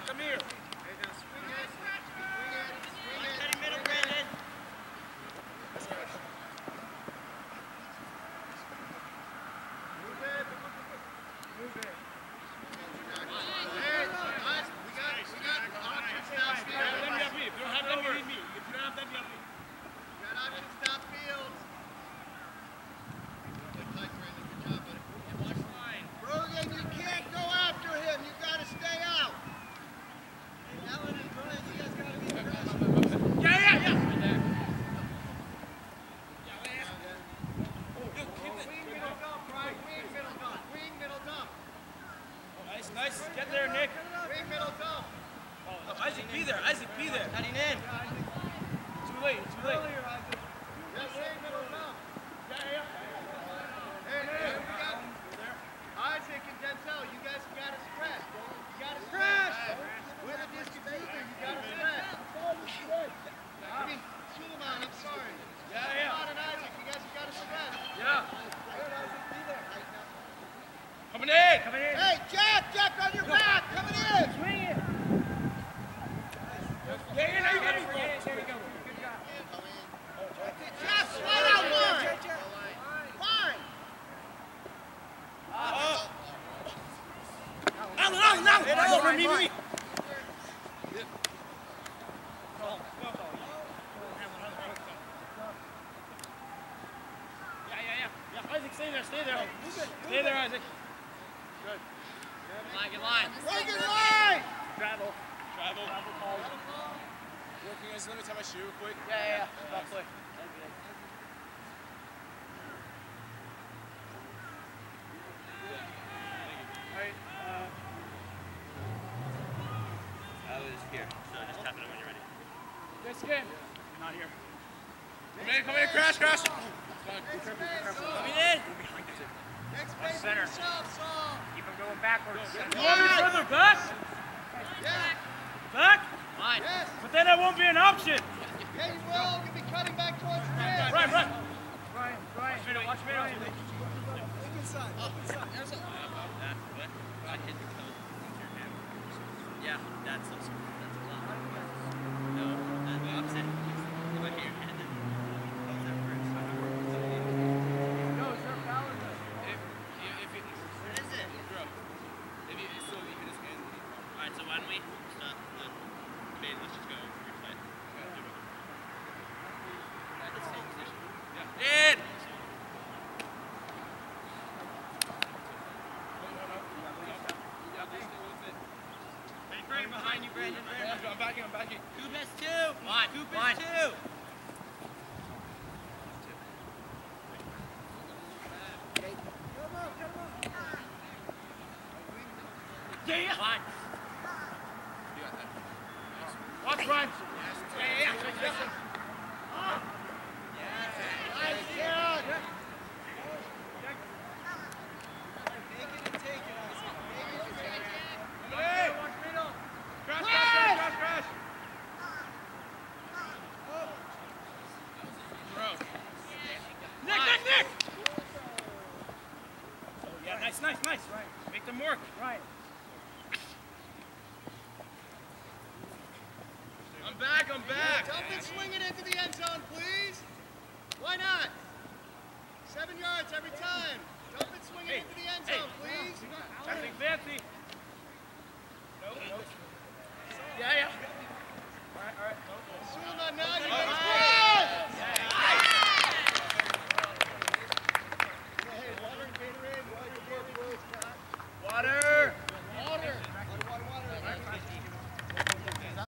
come here. Cutting middle, Brandon. Move it. Nice. Get there, Nick. Wing middle dump. Oh, Isaac, be there. Isaac, be there. Cutting in. Too late. Too late. Yes, wing middle dump. Hey, we got Isaac and Denzel. You guys got to spread. You got to spread. Where the distribution, you got to spread. I mean, Suleiman, I'm sorry. Suleiman and Isaac, you guys got to spread. Yeah. Coming in. Coming in. Hey, Jack, on your back. Coming in. Swing it. Yeah, now you got it. There we go. Good job. Jeff, slide out one. Fine. Alan, me. Yeah. Isaac, stay there. Stay there, Isaac. Good. Get line. Get line. Travel. Working guys, let me tie my shoe real quick. Yeah. Stop play. Is here, so just tap it in when you're ready. This game. Not here. Come in, crash. Coming in. Next Center. Saul. Keep him going backwards. Yeah. You want me further back? Yeah. Back? Line. Yes. But then that won't be an option. Yeah, you will. You'll be cutting back towards the rim. Right. Watch middle. I hit the toe. Yeah, that's a lot. No, that's the opposite. Right here, and then comes that first. No, it's her foul. What is it? If you still you can just hand it. Alright, so why don't we stop the debate? Let's just go your side. At the same position. Yeah. In! Behind you, Brandon. I'm backing. Coop has two. Line. Coop has two. Yeah. Line. Watch Ryan. Crash. Nick! Yeah, nice. Right. Make them work. Right. I'm back. Dump and swing it into the end zone, please. Why not? 7 yards every time. Dump and swing it into the end zone, please. Nothing fancy. No. Yeah. All right. Suleiman, now you